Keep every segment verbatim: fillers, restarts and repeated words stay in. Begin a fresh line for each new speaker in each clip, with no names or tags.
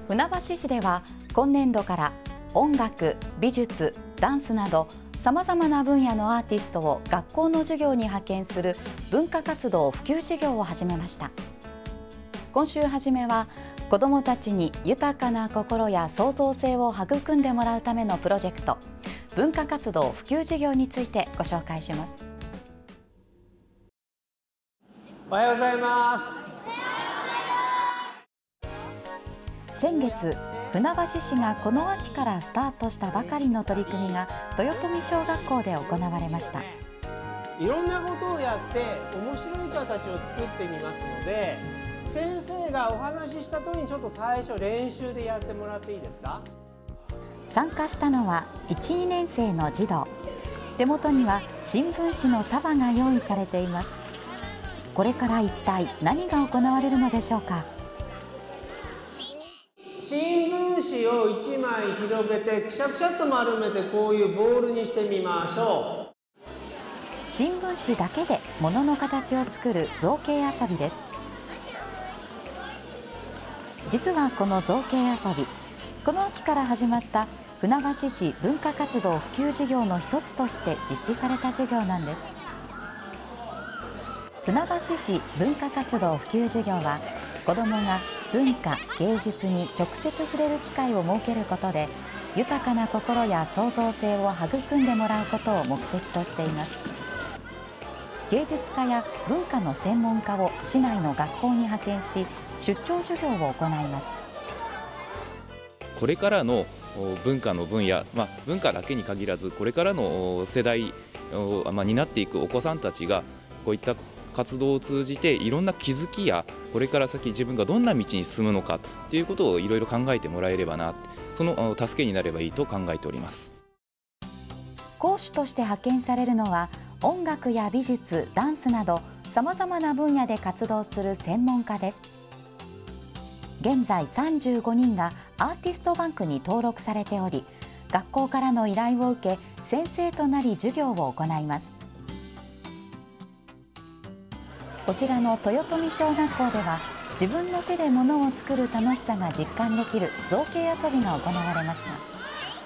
船橋市では今年度から音楽、美術、ダンスなどさまざまな分野のアーティストを学校の授業に派遣する文化活動普及事業を始めました。今週初めは子どもたちに豊かな心や創造性を育んでもらうためのプロジェクト、文化活動普及事業についてご紹介します。
おはようございます。
先月、船橋市がこの秋からスタートしたばかりの取り組みが豊富小学校で行われました。
いろんなことをやって面白い形を作ってみますので、先生がお話しした通りにちょっと最初練習でやってもらっていいですか。
参加したのはいち、にねん生の児童。手元には新聞紙の束が用意されています。これから一体何が行われるのでしょうか。
新聞紙をいちまい広げてくしゃくしゃっと丸めてこういうボールにしてみましょう。
新聞紙だけで物の形を作る造形遊びです。実はこの造形遊び、この秋から始まった船橋市文化活動普及事業の一つとして実施された授業なんです。船橋市文化活動普及事業は、子どもが文化・芸術に直接触れる機会を設けることで、豊かな心や創造性を育んでもらうことを目的としています。芸術家や文化の専門家を市内の学校に派遣し、出張授業を行います。
これからの文化の分野、まあ、文化だけに限らず、これからの世代を、まあ、担っていくお子さんたちがこういった活動を通じていろんな気づきや、これから先自分がどんな道に進むのかということをいろいろ考えてもらえればな、その助けになればいいと考えております。
講師として派遣されるのは、音楽や美術、ダンスなどさまざまな分野で活動する専門家です。現在さんじゅうごにんがアーティストバンクに登録されており、学校からの依頼を受け先生となり授業を行います。こちらの豊富小学校では、自分の手で物を作る楽しさが実感できる造形遊びが行われました。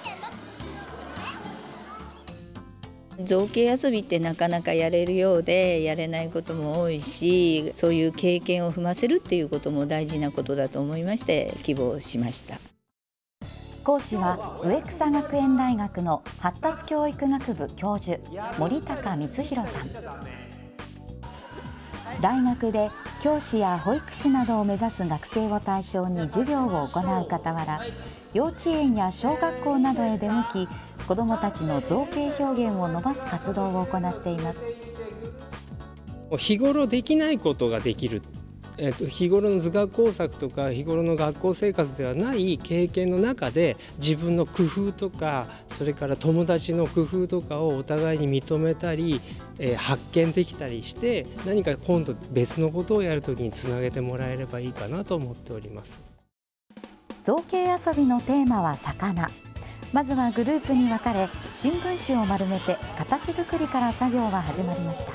造形遊びってなかなかやれるようでやれないことも多いし、そういう経験を踏ませるっていうことも大事なことだと思いまして希望しました。
講師は植草学園大学の発達教育学部教授、森高光弘さん。大学で教師や保育士などを目指す学生を対象に授業を行う傍ら、幼稚園や小学校などへ出向き、子どもたちの造形表現を伸ばす活動を行っています。
日頃できないことができる、えっと、日頃の図画工作とか日頃の学校生活ではない経験の中で、自分の工夫とか、それから友達の工夫とかをお互いに認めたり、えー、発見できたりして、何か今度別のことをやるときにつなげてもらえればいいかなと思っております。
造形遊びのテーマは魚。まずはグループに分かれ、新聞紙を丸めて形作りから作業が始まりました。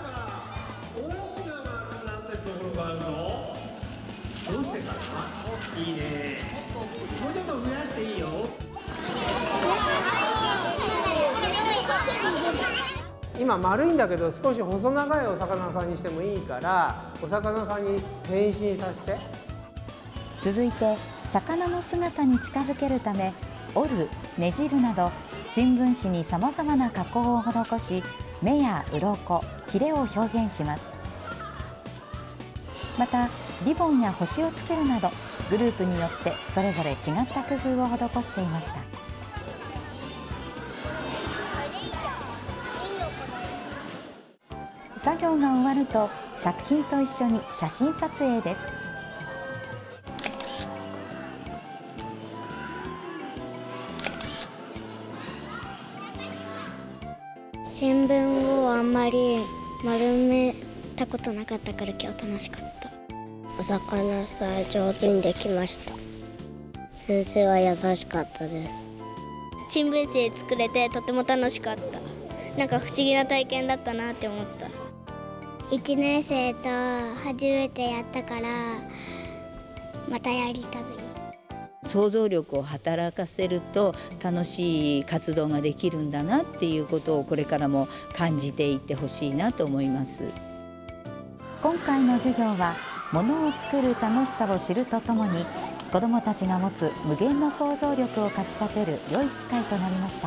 いいね。もうちょっと増やしていいよ。今丸いんだけど、少し細長いお魚さんにしてもいいから、お魚さんに変身させて。
続いて魚の姿に近づけるため、折る、ねじるなど新聞紙にさまざまな加工を施し、目や鱗、ヒレを表現します。またリボンや星をつけるなど、グループによってそれぞれ違った工夫を施していました。作業が終わると、作品と一緒に写真撮影です。
新聞をあんまり丸めたことなかったから今日楽しかった。お魚さん上手にできました。先生は優しかったです。新聞紙で作れてとても楽しかった。なんか不思議な体験だったなって思った。いちねん生と初めてやったからまたやりたい。
想像力を働かせると楽しい活動ができるんだなっていうことをこれからも感じていってほしいなと思います。
今回の授業はものを作る楽しさを知るとともに子どもたちが持つ無限の想像力をかきたてる良い機会となりました。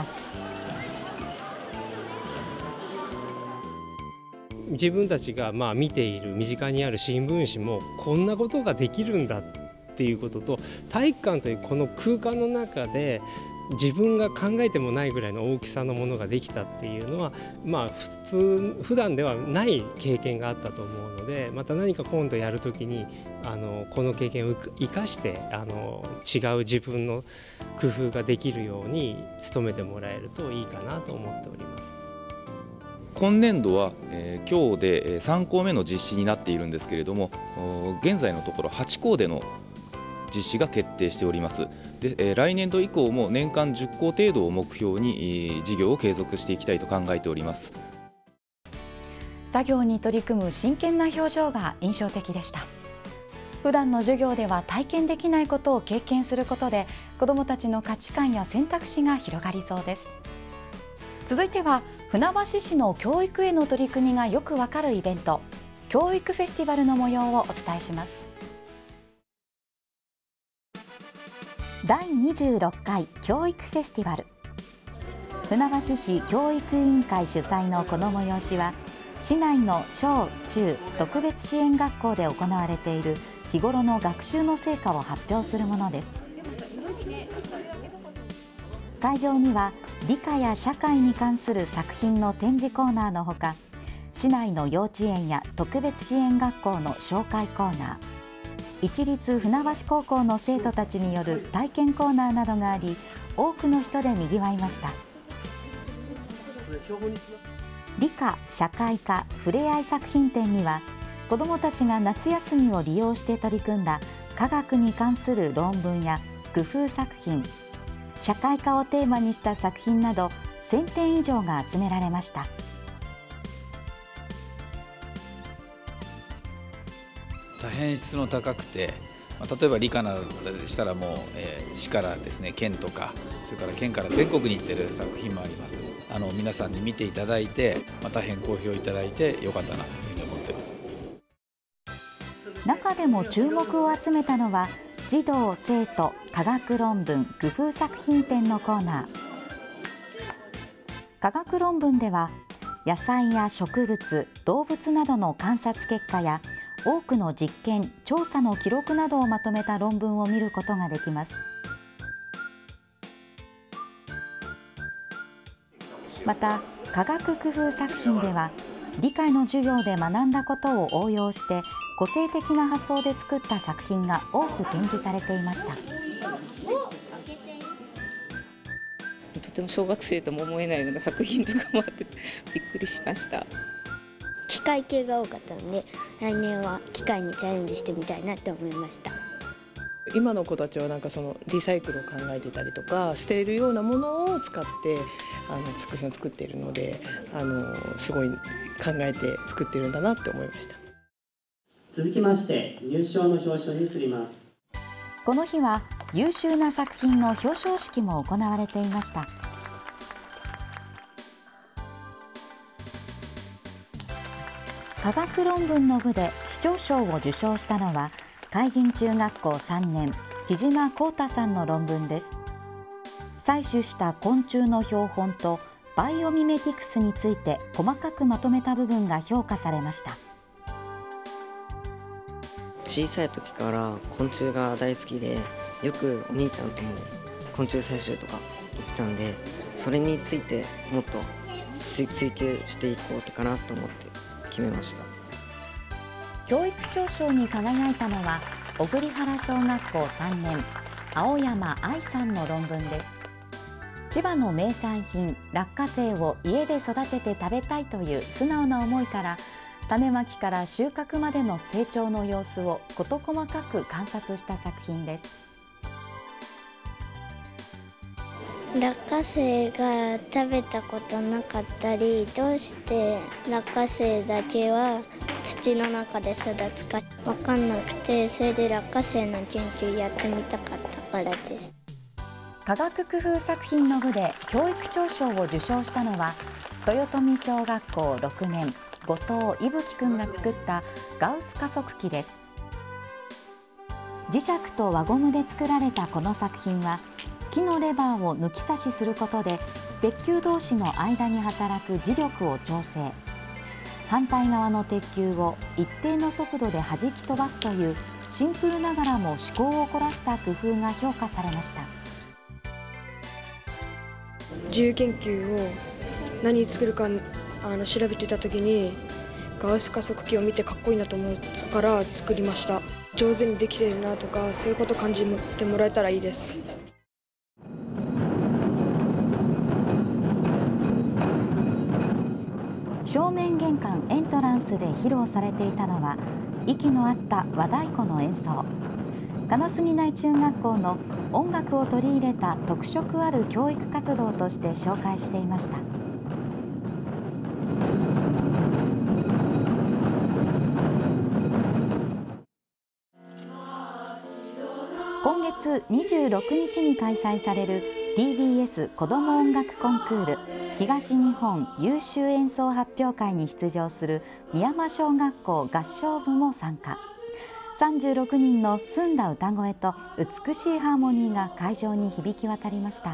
自分たちがまあ見ている身近にある新聞紙もこんなことができるんだっていうことと、体育館というこの空間の中で自分が考えてもないぐらいの大きさのものができたっていうのは、まあ普通普段ではない経験があったと思うので、また何か今度やるときにあのこの経験を生かしてあの違う自分の工夫ができるように努めてもらえるといいかなと思っております。
今年度は、えー、今日でさん校目の実施になっているんですけれども、現在のところはち校での実施が決定しております。で、えー、来年度以降も年間じゅっ校程度を目標に、えー、事業を継続していきたいと考えております。
作業に取り組む真剣な表情が印象的でした。普段の授業では体験できないことを経験することで子どもたちの価値観や選択肢が広がりそうです。続いては船橋市の教育への取り組みがよくわかるイベント、教育フェスティバルの模様をお伝えします。だいにじゅうろっかい教育フェスティバル、船橋市教育委員会主催のこの催しは市内の小中特別支援学校で行われている日頃の学習の成果を発表するものです。会場には理科や社会に関する作品の展示コーナーのほか、市内の幼稚園や特別支援学校の紹介コーナー、市立船橋高校の生徒たちによる体験コーナーなどがあり、多くの人でにぎわいました。理科・社会科ふれあい作品展には、子どもたちが夏休みを利用して取り組んだ科学に関する論文や工夫作品、社会科をテーマにした作品などせんてん以上が集められました。
大変質の高くて、例えば理科などでしたらもう、えー、市からですね、県とかそれから県から全国に行っている作品もあります。あの皆さんに見ていただいて、まあ、大変好評いただいてよかったなというふうに思っています。
中でも注目を集めたのは児童生徒科学論文工夫作品展のコーナー。科学論文では野菜や植物、動物などの観察結果や多くの実験・調査の記録などをまとめた論文を見ることができます。また科学工夫作品では理科の授業で学んだことを応用して個性的な発想で作った作品が多く展示されていました。
とても小学生とも思えないような作品とかもあってびっくりしました。
機械系が多かったので、来年は機械にチャレンジしてみたいなって思いました。
今の子たちはなんかそのリサイクルを考えてたりとか、捨てるようなものを使ってあの作品を作っているので、あのすごい考えて作ってるんだなって思いました。
続きまして入賞の表彰に移ります。
この日は優秀な作品の表彰式も行われていました。科学論文の部で市長賞を受賞したのは海神中学校さんねん木島幸太さんの論文です。採取した昆虫の標本とバイオミメティクスについて細かくまとめた部分が評価されました。
小さい時から昆虫が大好きで、よくお兄ちゃんとも昆虫採集とか行ったんで、それについてもっと追求していこうかなと思って決めました。
教育長賞に輝いたのは小栗原小学校さんねん青山愛さんの論文です。千葉の名産品落花生を家で育てて食べたいという素直な思いから、種まきから収穫までの成長の様子を事細かく観察した作品です。
落花生が食べたことなかったり、どうして落花生だけは土の中で育つか分かんなくて、それで落花生の研究やってみたかったからです。
科学工夫作品の部で教育長賞を受賞したのは、豊富小学校ろくねん後藤伊吹くんが作ったガウス加速器です。磁石と輪ゴムで作られたこの作品は、木のレバーを抜き差しすることで鉄球同士の間に働く磁力を調整、反対側の鉄球を一定の速度で弾き飛ばすというシンプルながらも趣向を凝らした工夫が評価されました。
自由研究を何作るかあの調べてた時にガウス加速器を見てかっこいいなと思ったから作りました。上手にできているなとか、そういうこと感じてもらえたらいいです。
正面玄関エントランスで披露されていたのは、息の合った和太鼓の演奏。金杉内中学校の音楽を取り入れた特色ある教育活動として紹介していました。今月にじゅうろくにちに開催される ティービーエス 子ども音楽コンクール東日本優秀演奏発表会に出場する美山小学校合唱部も参加。さんじゅうろくにんの澄んだ歌声と美しいハーモニーが会場に響き渡りました。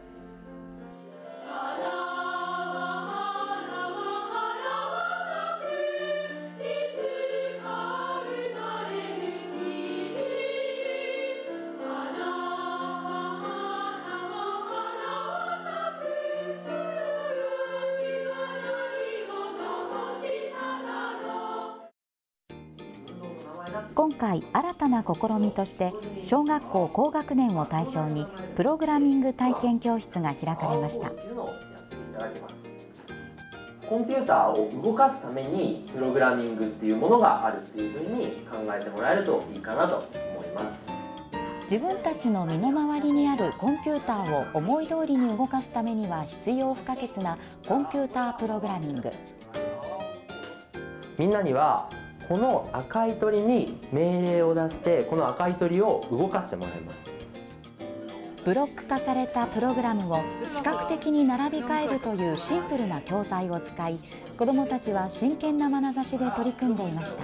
今回新たな試みとして小学校高学年を対象にプログラミング体験教室が開かれました。
コンピューターを動かすためにプログラミングっていうものがあるっていうふうに考えてもらえるといいかなと思います。
自分たちの身の回りにあるコンピューターを思い通りに動かすためには必要不可欠なコンピュータープログラミング。
みんなにはこの赤い鳥に命令を出してこの赤い鳥を動かしてもらいます。
ブロック化されたプログラムを視覚的に並び替えるというシンプルな教材を使い、子どもたちは真剣な眼差しで取り組んでいました。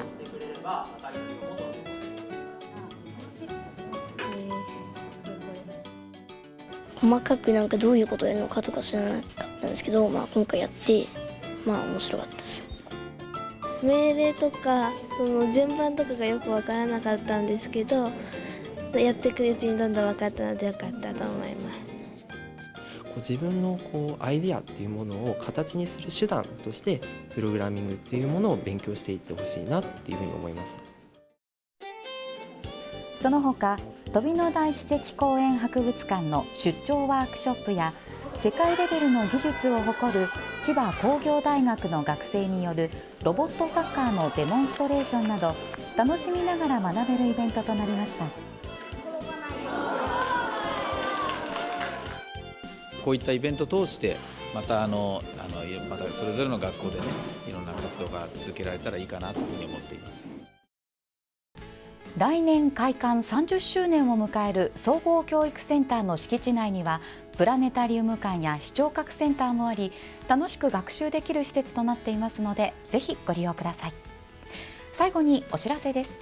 細かくなんかどういうことをやるのかとか知らなかったんですけど、まあ、今回やってまあ面白かったです。
命令とかその順番とかがよく分からなかったんですけど、やっていくうちにどんどん分かったのでよかったと思います。
こう自分のこうアイデアっていうものを形にする手段としてプログラミングっていうものを勉強していってほしいなっていうふうに思います。
その他、飛野台史跡公園博物館の出張ワークショップや世界レベルの技術を誇る千葉工業大学の学生によるロボットサッカーのデモンストレーションなど、楽しみながら学べるイベントとなりました。
こういったイベントを通してまたあのあのまたそれぞれの学校でね、いろんな活動が続けられたらいいかなというふうに思っています。
来年開館さんじゅっしゅうねんを迎える総合教育センターの敷地内にはプラネタリウム館や視聴覚センターもあり、楽しく学習できる施設となっていますので、ぜひご利用ください。最後にお知らせです。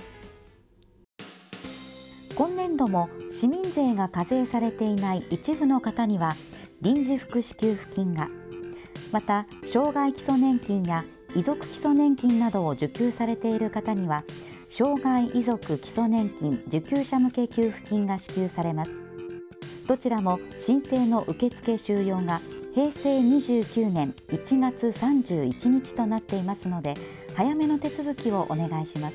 今年度も市民税が課税されていない一部の方には臨時福祉給付金が、また障害基礎年金や遺族基礎年金などを受給されている方には障害遺族基礎年金受給者向け給付金が支給されます。どちらも申請の受付終了がへいせいにじゅうきゅうねんいちがつさんじゅういちにちとなっていますので、早めの手続きをお願いします。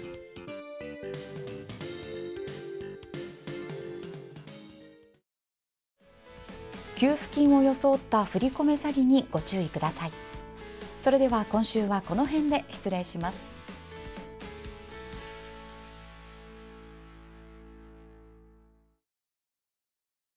給付金を装った振り込め詐欺にご注意ください。それでは今週はこの辺で失礼します。